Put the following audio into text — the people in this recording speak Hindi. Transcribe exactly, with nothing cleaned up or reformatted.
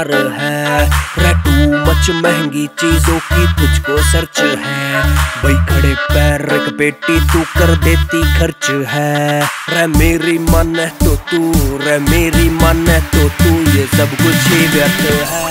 मार है। रे टू मच महंगी चीजों की तुझको सर्च है। भाई खड़े पैर एक बेटी तू कर देती खर्च है। रे मेरी मन है तो तू, रे मेरी मन है तो तू, ये सब कुछ ही व्यर्थ है।